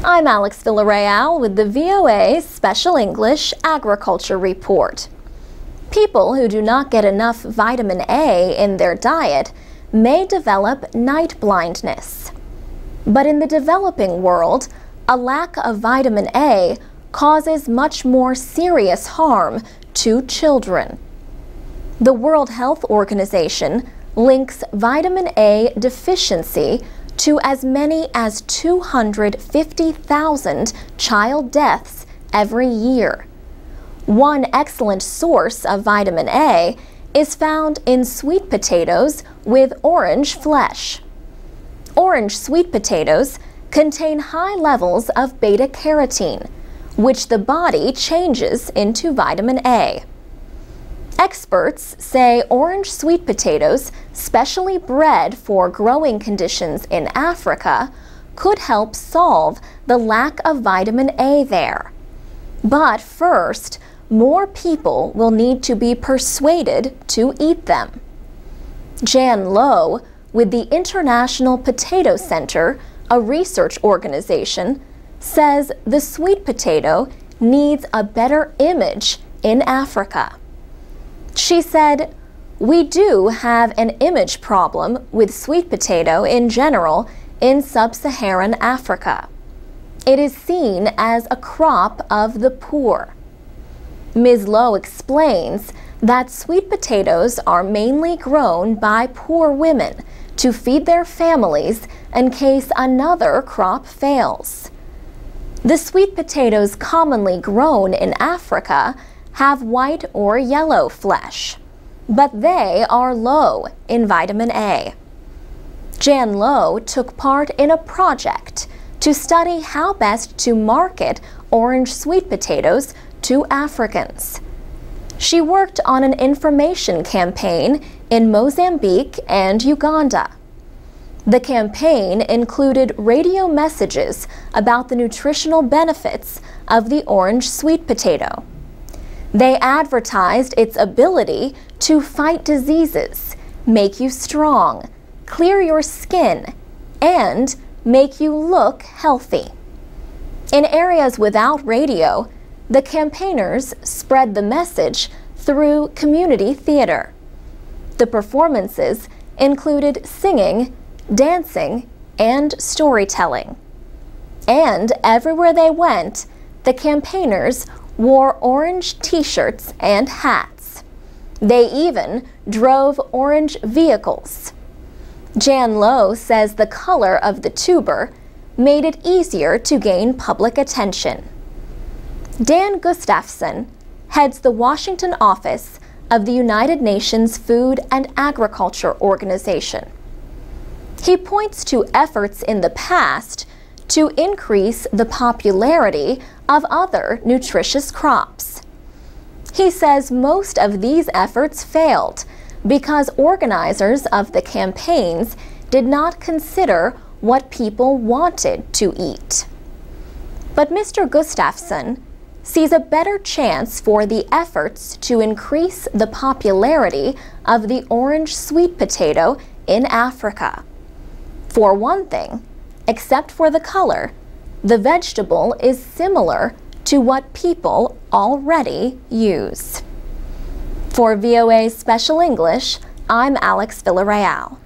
I'm Alex Villarreal with the VOA Special English Agriculture Report. People who do not get enough vitamin A in their diet may develop night blindness. But in the developing world, a lack of vitamin A causes much more serious harm to children. The World Health Organization links vitamin A deficiency to as many as 250,000 child deaths every year. One excellent source of vitamin A is found in sweet potatoes with orange flesh. Orange sweet potatoes contain high levels of beta-carotene, which the body changes into vitamin A. Experts say orange sweet potatoes, specially bred for growing conditions in Africa, could help solve the lack of vitamin A there. But first, more people will need to be persuaded to eat them. Jan Lowe, with the International Potato Center, a research organization, says the sweet potato needs a better image in Africa. She said, "We do have an image problem with sweet potato in general in sub-Saharan Africa. It is seen as a crop of the poor." Ms. Lowe explains that sweet potatoes are mainly grown by poor women to feed their families in case another crop fails. The sweet potatoes commonly grown in Africa have white or yellow flesh, but they are low in vitamin A. Jan Lowe took part in a project to study how best to market orange sweet potatoes to Africans. She worked on an information campaign in Mozambique and Uganda. The campaign included radio messages about the nutritional benefits of the orange sweet potato. They advertised its ability to fight diseases, make you strong, clear your skin, and make you look healthy. In areas without radio, the campaigners spread the message through community theater. The performances included singing, dancing, and storytelling. And everywhere they went, the campaigners wore orange t-shirts and hats. They even drove orange vehicles. Jan Lowe says the color of the tuber made it easier to gain public attention. Dan Gustafson heads the Washington office of the United Nations Food and Agriculture Organization. He points to efforts in the past to increase the popularity of other nutritious crops. He says most of these efforts failed because organizers of the campaigns did not consider what people wanted to eat. But Mr. Gustafson sees a better chance for the efforts to increase the popularity of the orange sweet potato in Africa. For one thing, except for the color, the vegetable is similar to what people already use. For VOA Special English, I'm Alex Villarreal.